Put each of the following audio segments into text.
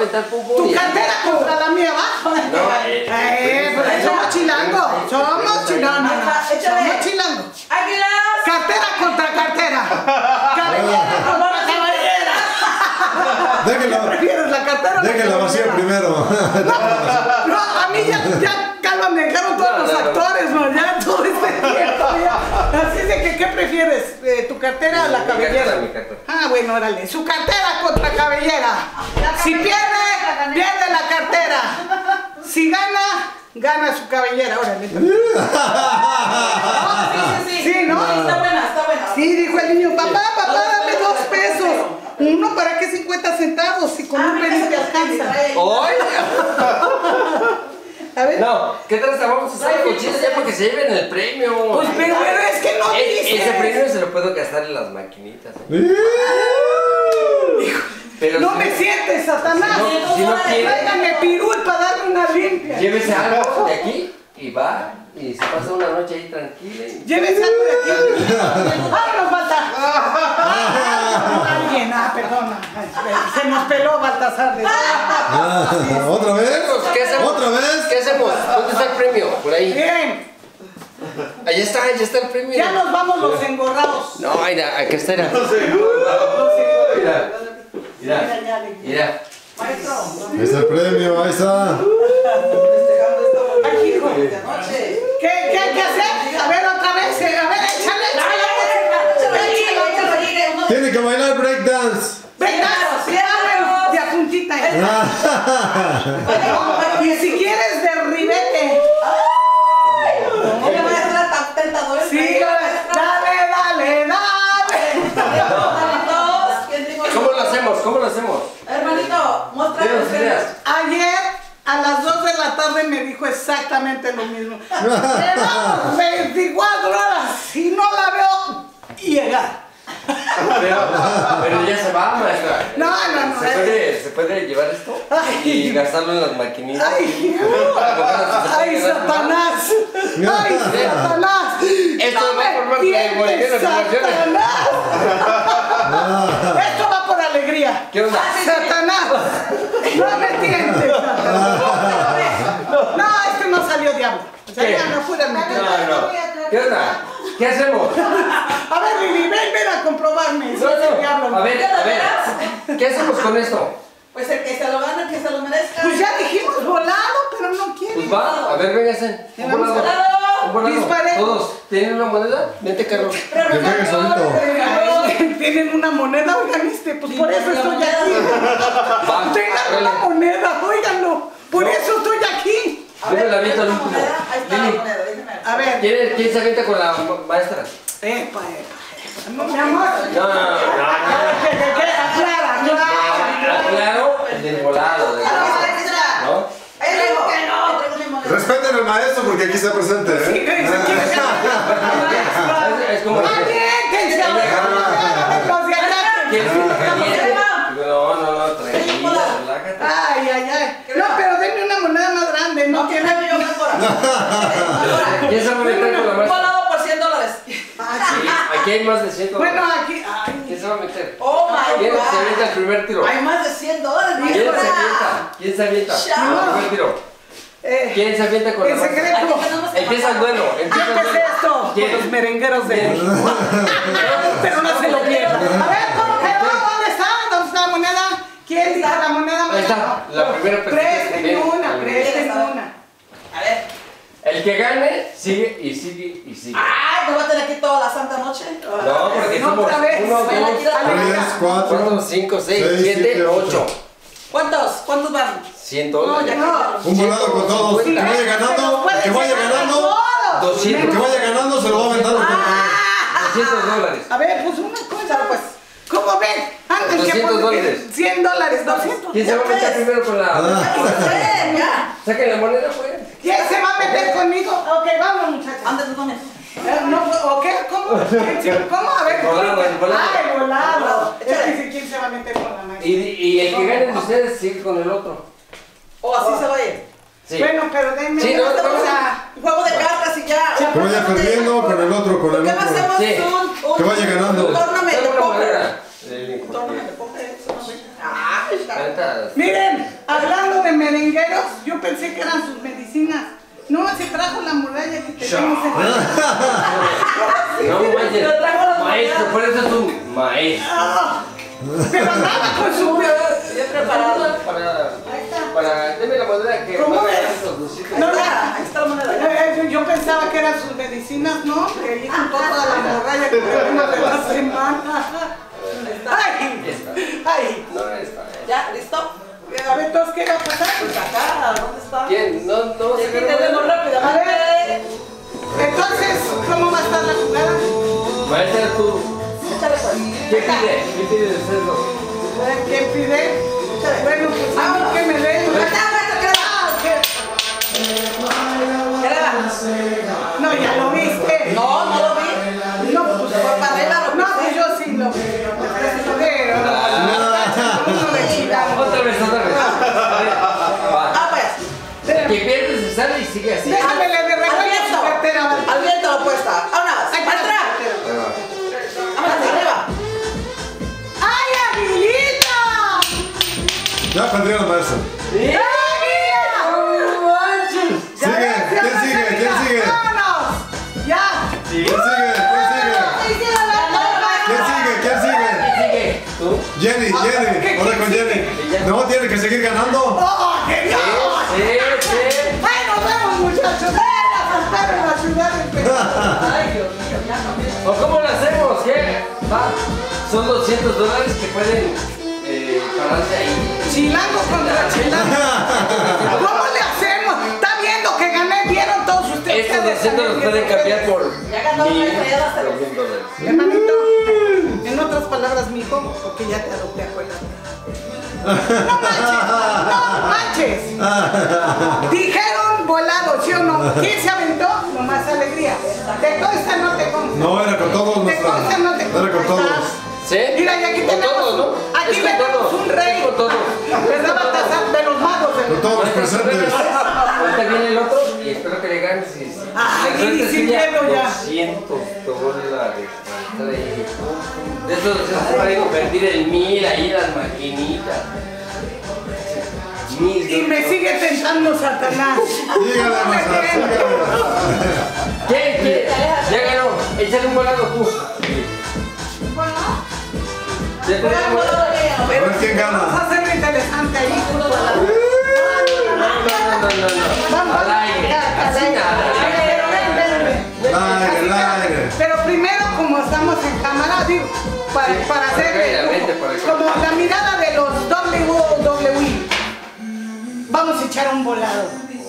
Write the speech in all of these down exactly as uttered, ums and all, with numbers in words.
aventar pum-pum. Tu cartera contra la mía, ¿va? No, eh, eh, pues somos chilangos. Somos chilangos. Somos chilangos. ¡Águilas! Cartera contra cartera. Cabellera contra cabellera. Déjenla. ¿Qué prefieres, la cartera o la Déjenla vacía cabellera? primero. No, a mí ya, ya calma, me dejaron todos los actores, ¿no? Ya todo este tiempo, ya. Así es de que, ¿qué prefieres? Eh, ¿Tu cartera o la Mi cabellera? cartera, mi cartera. Ah, bueno, órale. Su cartera contra cabellera. Si pierde, pierde la cartera. Si gana, gana su cabellera. Órale. Sí, sí, sí. Sí, ¿no? Está buena, está buena. Sí, dijo el niño, papá, papá, dame dos pesos. Uno, ¿para qué cincuenta centavos? Si con Ah, un mira, penny te se alcanza. trae. ¡Hoy! A ver. No, ¿qué tal? Vamos a hacer cochinas ya porque se lleven el premio. Pues, pero, pero es que no E- dices. Ese premio se lo puedo gastar en las maquinitas. ¿eh? Pero No si me sientes, Satanás. Si no- si no quiere- Tráigame pirul para darme una limpia. Llévese algo de aquí y va y se pasa una noche ahí tranquila. y- Llévese algo de aquí. ¡Ah, nos falta! Alguien, ah, perdona. Se nos peló Baltasar. de- Ah, ¿Otra vez? ¿Qué hacemos? ¿Otra vez? ¿Qué hacemos? ¿Dónde está el premio? Por ahí. Bien, Ahí está, ahí está el premio. ya nos vamos los engorrados. No, mira, aquí está. Mira, Los engorrados. mira, mira. Mira. Maestro, Ahí está el premio, ahí está. festejando esta Ay, hijo. bonita noche. ¿Qué, ¿Qué hay que hacer? A ver, otra vez. eh, A ver, échale, échale. Tiene que bailar breakdance. Venga, sí, a ver, de a puntita. Y si quieres de ribete. Oye, maestra, tan tentador el Sí, premio, dale, maestra. dale, dale. Hermanitos, ¿quién dijo eso? ¿Cómo lo hacemos? ¿Cómo lo hacemos? Hermanito, muéstrame Dinos el ideas. Ayer a las dos de la tarde me dijo exactamente lo mismo. Llevamos veinticuatro horas y no la veo llegar. Pero, pero ya se va, maestra. No, no, no. ¿Se puede, ¿Se puede llevar esto? Ay. Y gastarlo en las maquinitas. ¡Ay, hijo! ¡Ay, Satanás! ¡Ay, Satanás! Esto va por más de ¡Mientes, bolivianas promociones. Satanás! Esto va por alegría. ¿Qué onda? ¡Satanás! ¡No me tientes, Satanás! No, este no salió diablo. O sea, ¿Qué? ya no fuera No, no. ¿Qué onda? ¿Qué hacemos? A ver, Lili, ven, ven a comprobarme. Si No, es el diablo. no. A ver, a ver. ¿Qué hacemos con esto? Pues el que se lo gane, que se lo merezca. Pues ya dijimos volado, pero no quiere. Pues va, a ver, véngase. Un volado. Un volado. Dispare. Todos. ¿Tienen una moneda? Vente, Carlos. Que pegue solito. Ay, tienen una moneda, oigan este, pues por eso estoy aquí. Va, Tengan una órale. moneda, óiganlo. Por No. eso estoy aquí. A Yo me ver, la aviento al la último. moneda, ahí está la Lili. moneda, déjeme ver. A ver. ¿Quién, ¿Quién se avienta con la ma- maestra? Epa, epa, epa. No, mi amor. No, no, no. ¿Qué, qué, qué? Aclara, aclara. Claro, el del volado. del volado. ¿No? Ahí traigo. Ahí traigo mi moneda. Respeten al maestro porque aquí está presente, Sí, ¿eh? que dice, ¿quién se Es, es como. ¡Aviéntense! ¡Los de acá! ¿Quién se No, no, no, tranquila, relájate. Ay, ay, ay. No, pero denme una moneda más grande. No tiene. Yo me por aquí. ¿Quién se va a meter con la Un maestra? volado por cien dólares. Sí, aquí hay más de cien Bueno, dólares. aquí. Ay. ¿Quién se va a meter? Oh my ¿Quién se God. avienta el primer tiro? Hay más de cien dólares, ¿Quién se maestra. avienta? ¿Quién se avienta? Chao. El primer tiro. Eh, ¿Quién se avienta con la en maestra? secreto. Aquí tenemos que Empieza el duelo, empieza el ¿Qué es duelo. esto? ¿Quién? Con los merengueros de México. Pero no se lo pierdan. A ver, ¿cómo que va? ¿Dónde está? ¿Dónde está la moneda? ¿Quién dijo la moneda? Ahí está, la primera persona. Presten Ven, una, ven. presten una. A ver. El que gane, sigue y sigue y sigue. Ay, ¿me voy a tener aquí toda la santa noche? No, porque No, somos otra vez. uno, dos, Ven aquí, dale. Tres, cuatro. cuatro, cinco, seis, Seis, siete, siete, ocho. ¿Cuántos? ¿Cuántos van? Cien No, dólares. ya No. Un volado con todos. El que vaya ganando, el que vaya ganando, Doscientos. el que vaya ganando se lo va a aventar. Doscientos dólares. A ver, pues una cosa, pues. ¿Cómo ven? Antes que doscientos ponen dólares. cien dólares, doscientos. ¿Quién se va a meter primero con la? ¡Eh, ya! Saquen la moneda, pues. ¿Quién se va a meter conmigo? Ok, vamos, muchachos. Antes de comer. Eh, No, ¿o qué? ¿Cómo? ¿Cómo? A ver. El volado, el volado. Ah, el volado. Es Échale. que dice quién se va a meter con la maestra. Y, y el que gane de ustedes sigue con el otro. O así se va a ir. Sí. Bueno, pero denme Sí, no, una no, cosa. Un juego de cartas y ya. Que vaya perdiendo con el otro, con el ¿Qué hacemos? otro. Sí. Un, un, Que vaya ganando. Un tournament de Dame una póker. moneda. Sí, Un tournament de porque- póker. Eso no sé. Ah, está. Ahorita- Miren, merengueros, yo pensé que eran sus medicinas. No, se trajo la muralla que tenemos en la... No manches. Maestro, por eso es un maestro. Ah, pero nada con su... Bien preparado. Para, para, deme la moneda que ¿Cómo va a es? dar esos doscientos. No, no, Ahí está la moneda. eh, yo pensaba que eran sus medicinas, ¿no? Que ahí juntó toda la morralla que tenemos de la semana. Ay, ay. No está. ¿Ya? ¿Listo? A ver, ¿todos qué va a pasar? Pues acá, ¿dónde está? ¿Quién? No, no Sí, se ve. tenemos A rápidamente. ver, entonces, ¿cómo va a estar la jugada? Maestra, tú. Échale pues. ¿Qué pide? ¿Qué pide de cerdo? Eh, ¿Quién pide? Bueno, pues a mí que me den. Ah, ¿qué? ¿Qué le da? No, ya lo viste. No, no lo vi. No, pues Fue para arriba lo no, que pues yo sí lo vi. Pero, uno de Chilango. Otra vez, otra vez. Va. Ah, pues. El que pierde se sale y sigue así. Déjame le de Al recuerdo su viento. cartera. Al viento lo puesta. Vámonos. Ay, Maestra. Vámonos arriba. ¡Ay, Aguilita! Ya perdí la maestra. ¡Aguilita! Sigue, ¿quién sigue? ¿Quién sigue? ¡Vámonos! ¡Ya! ¿Quién sigue? ¿Quién sigue? ¿Quién sigue? ¿Quién sigue? ¿Quién sigue? ¿Tú? Jenny, Jenny. Ahora con Jenny. No, tiene que seguir ganando. ¡Oh, qué Dios! Sí, sí. ¡Ay, nos vemos, muchachos! ¡Ven a faltar en la ciudad de Perú! Ay, Dios mío, ya cambié. ¿O cómo lo hacemos? ¿Qué? Va. Son doscientos dólares que pueden eh, pararse ahí. Chilango contra Chilango. ¿Cómo le hacemos? Está viendo que gané, vieron todos ustedes. Estos doscientos los pueden cambiar por Ya ganó mil, maestra, ya las por mil dólares. Hermanito, en otras palabras, mijo, porque ya te adopté, acuérdate. No manches, no manches. Dijeron volado, ¿sí o no? ¿Quién se aventó? Nomás alegría. Te consta, no te consta. No, era con todos Te nuestra. consta, no te consta. Era con todos. ¿Sí? Mira, y aquí Con tenemos, todos, ¿no? aquí Es con tenemos todos. un rey. Es con todos. ¿Verdad, Baltasar? De los magos. De Con los... todos los presentes. Ahorita viene el otro y espero que le ganes. Y, y Ay, la suerte sin suya, miedo ya. doscientos dólares. Para estar ahí. De esos se puede convertir en mil ahí las maquinitas. Mil Y me sigue tentando Satanás. Sígale, maestra, sígale. ¿Quién? ¿Quién? Ya ganó. Échale un volado tú. Ya te un volado. A ver quién Vamos a gana. hacerlo interesante ahí. No, no, no, no, no. Vamos. Al aire. Así nada. Pero ven, ven, ven. Al aire, Así, al aire. Pero primero, como estamos en cámara, digo, para, Sí, para para hacer que la vente por acá. como la mirada de los doble u doble u e. Vamos a echar un volado.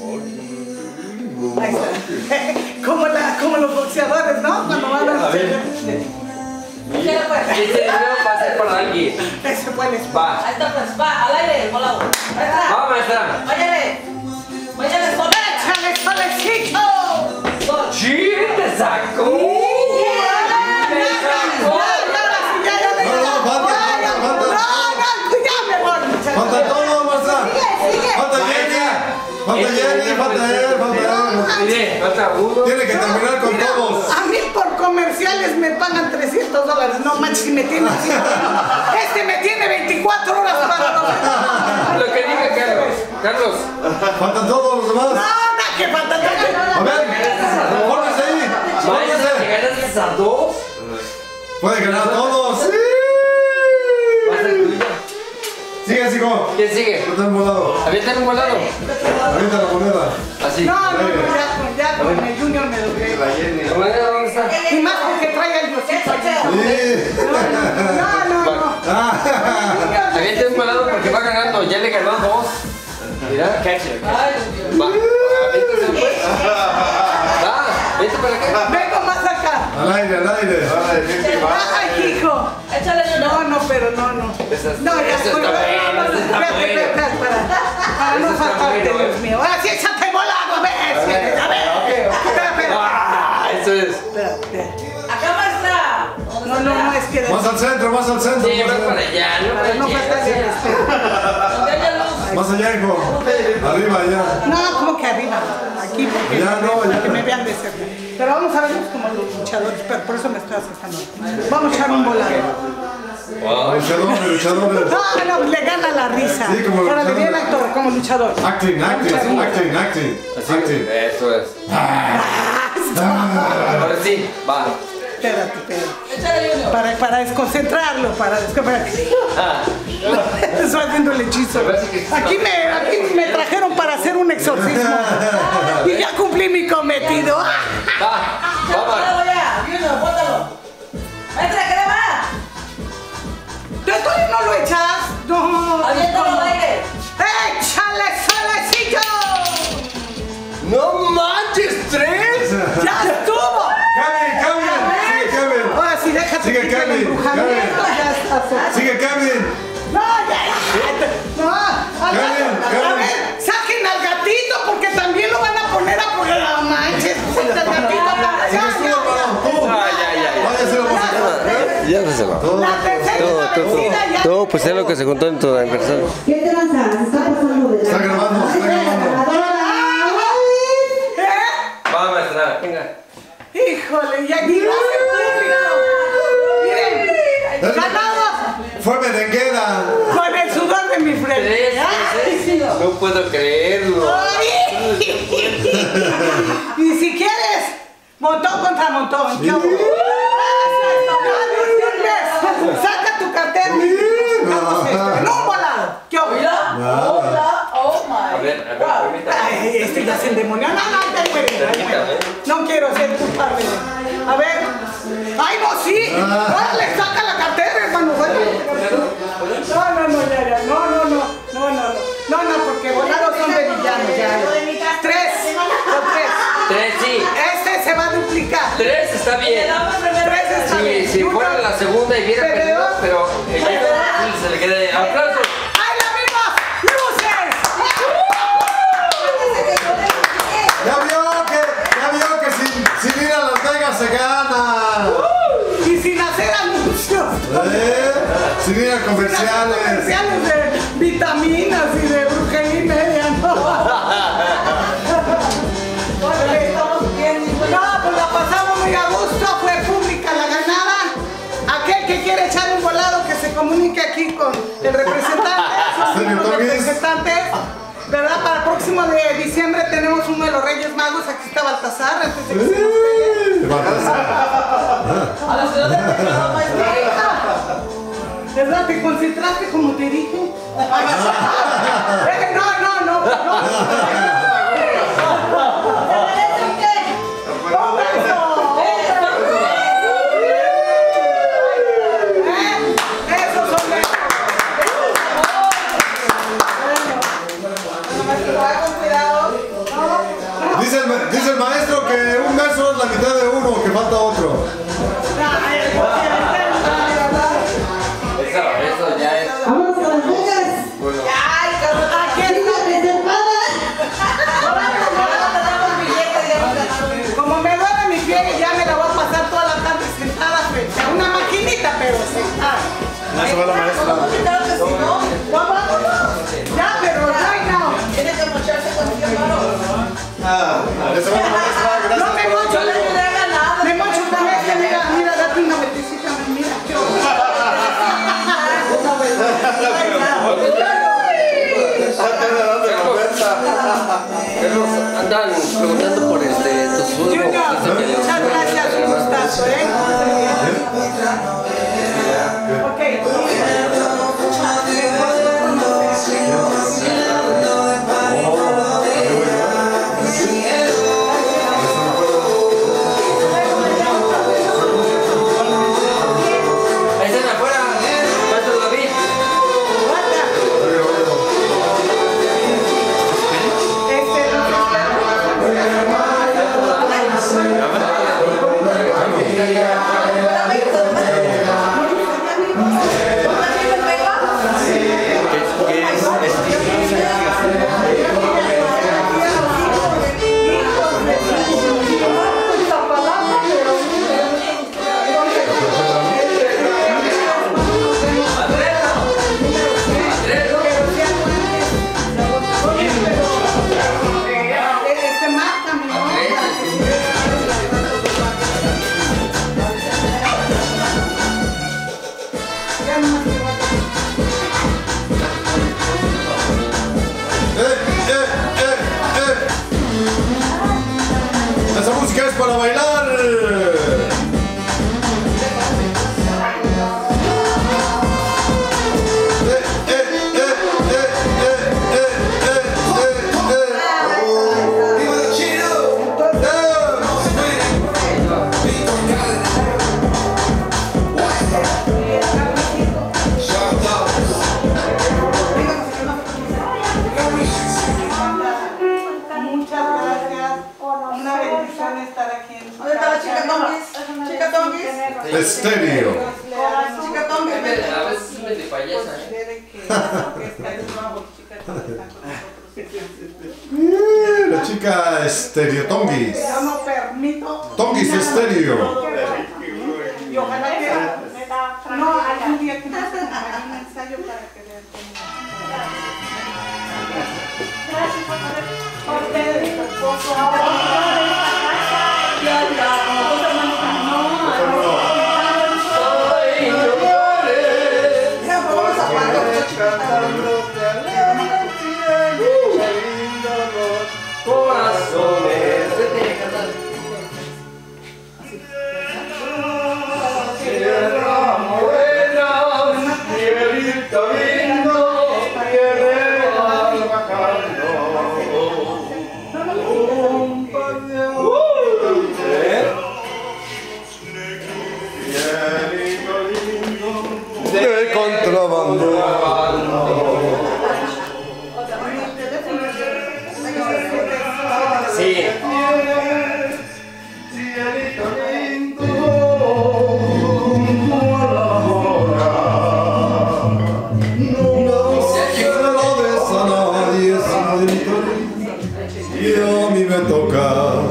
Ahí está. Como, la, como los boxeadores, ¿no? Cuando van a hacer. Échale pues. Este dinero va a ser para alguien. Ese fue el espacio. Va. Ahí está pues. Va, al aire, el volado. Maestra. Va, maestra. Váyale. Váyale, sobe. ¡Échale, solecito! Sol. ¡Sí! ¡Te sacó! ¡Te sacó! No, no, falta, falta, falta. Falta todo, maestra. Falta Jenny. Falta Jenny, falta él, falta él. Mire, falta uno. Tiene que terminar con todos. A mí por comerciales me pagan trescientos dólares. No manches, si me tiene así. Este me tiene veinticuatro horas para los... Lo que diga Carlos. Carlos. Faltan todos los No, demás. no, que falta A ver, póngase ahí. Maestra, Póngase. ¿te ganaste a dos? Puede ganar todos. Va a ser tuya. Sigue, sigo. ¿Quién sigue? No tengo volado. Aviéntale un volado. Avienta la moneda. Así. No, no, no, ya, con- ya con el Junior me doblé. ¿La moneda dónde está? Y más porque trae el diosito allí. Sí. No, no, no. Ah. Aviéntale un volado porque va ganando. Ya le ganó dos. Mira, catch it. Ay, Dios mío. Va. Aviéntase pues. Va. Vete para acá. Vengo más acá. Al aire, al aire. Ay, hijo. Échale, No, Junior. no, pero no, no. Esa es- No, ya esa estoy. está buena, No, no, esa no, está espérate, buena. espérate, para, para no Esa está faltarte, buena, Dios mío. Ahora sí, échate volado, a ver. siéntate, a ver. Espera, espera. Ah, eso es. Espera, espera. Acá, maestra. No, no, no, es que... Más al centro, más al centro. Sí, más vas allá. para allá. No Para no para faltarle el allá. respeto. Donde haya luz. Más allá, hijo. Arriba, allá. No, como que arriba, aquí, porque, Ya, no, para ya. que me vean de cerca. Pero vamos a verlos como los luchadores, pero por eso me estoy acercando. Vamos a echar un volado. Luchadores, luchadores. No, no, le gana la risa. Sí, como Ahora le luchador. viene el actor, como luchador. Acting, acting, acting, acting. Así, Acting. eso es. Ahora sí, va. Espérate, espérate. Échale, Junior. Para, para desconcentrarlo, para desconcentrarlo. Ah, Estoy haciendo el hechizo. Aquí me, aquí me trajeron para hacer un exorcismo. Y ya cumplí mi cometido. va, vamos. Bótalo ya, Junior, bótalo. Entra, ¿qué le va? ¿Tú todavía no lo echas? No. Aviéntalo al aire. ¡Échale, solecillo! ¡No manches, tres! ¡Ya estuvo! Kevin, Kevin. Sigue Kevin. Ahora sí, déjate Sigue quitar el Kevin, embrujamiento. Ya está. Sigue Kevin. No, ya, ya. No, a ver, Kevin, a Kevin. ver, saquen al gatito porque también lo van a poner a poner a manches. El gatito. Ya, ya, ya. Ay, ay, ay. Váyase la música. Ya se lo. La tercera Todo, todo, vencida ya. todo, pues es lo que se juntó en tu aniversario. ¿Qué tranza? Se está pasando de Está grabando, está grabando. ¿Eh? Va, maestra, venga. Híjole, y aquí lo hace público. Miren, ganamos Fue merenguera. con el sudor de mi frente. Tres, Ay, tres. No puedo creerlo. ay. Y si quieres, montón contra montón. ¿Qué hubo? Saca tu cartera y jugamos esto. En un volado. ¿Qué hubo? Hola, hola, oh my. A ver, a ver, Wow. permítame. Ay, este ya se endemonió. No, no, ya me No quiero ser culpable. A ver. ¡Ay, no, sí! ¡Órale, saca la cartera, hermano! Bueno. No, no, no, ya, ya. No, no, no. No, no, no. No, no, porque volados son de villanos, ya. Tres. Son tres. Tres, sí. Este se va a duplicar. Tres está bien. Tres está Si, bien. si Y uno- fuera la segunda y hubiera Perdedor. perdido, pero el que se le queda. ¡Aplausos! ¡Ay, la misma! ¡Luces! Ya vio que, ya vio que sin, sin ir a Las Vegas se gana. Y sin hacer anuncios. ¿Eh? Sin ir a comerciales. Comerciales de vitaminas y de brujería y media, ¿no? No, pues la pasamos muy a gusto, fue pública la ganada. Aquel que quiere echar un volado que se comunique aquí con el representante, son Señor los Tomis. representantes. ¿Verdad? Para el próximo de diciembre tenemos uno de los Reyes Magos, aquí está Baltasar, antes de que se nos pegue. Baltasar. A la ciudad de México, maestra. ¿Verdad? ¿Te concentraste como te dije? Eh, No, no, no, no. Esos son de- Con cuidado. Dice el, ma- dice el maestro que un verso es la mitad de uno, que falta otro. Eso, eso ya es. Vámonos a Las Vegas. Bueno, Ay, cabrón, aquí Siga está. reservada. Como me duele mi pie, ya me la voy a pasar toda la tarde sentada frente a una maquinita, pero sentada. Ya se va la maestra. Claro que sí, ¿no? Vámonos. Ya, pero right now. Tiene que mocharse con cien varos. Ah, ya se va la maestra, No gracias. me mocho, Yo le ayudé a ganar. me mocho con este, mira, mira, date una vueltecita, mira. qué Carlos, andan preguntando por este, tu suegro. Junior, muchas gracias, un gustazo, ¿eh? Ahí están afuera, maestro David. Este, márcame, ¿no? chica Tonguis. Estéreo. Chica Tonguis. A veces me de payasa, ¿eh? Considere que que esta es una chica que está con nosotros. Eh, La chica Estéreo Tonguis. Yo no permito. Tonguis Estéreo. Y ojalá que no, algún día que nos hagan un ensayo para que vean Ay, no llores. ya vamos a Cantándote alegre, lindo amor, corazones. Vete a cantar. Tierra morena, cielito lindo, viene bajando. Un par de ¿Eh? Cielito lindo, De contrabando. Sí. Cielito lindo, No lo des a nadie, cielito lindo. Y a mí me toca.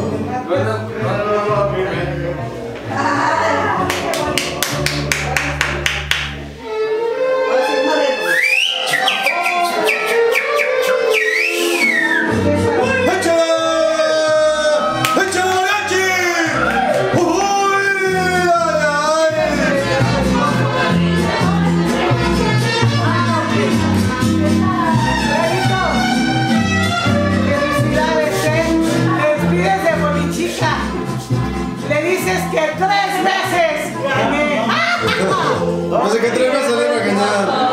felicidades, ¿eh? Te despides de Bolichica. Le dices que tres veces gané. No sé qué tres veces le iba a engañar.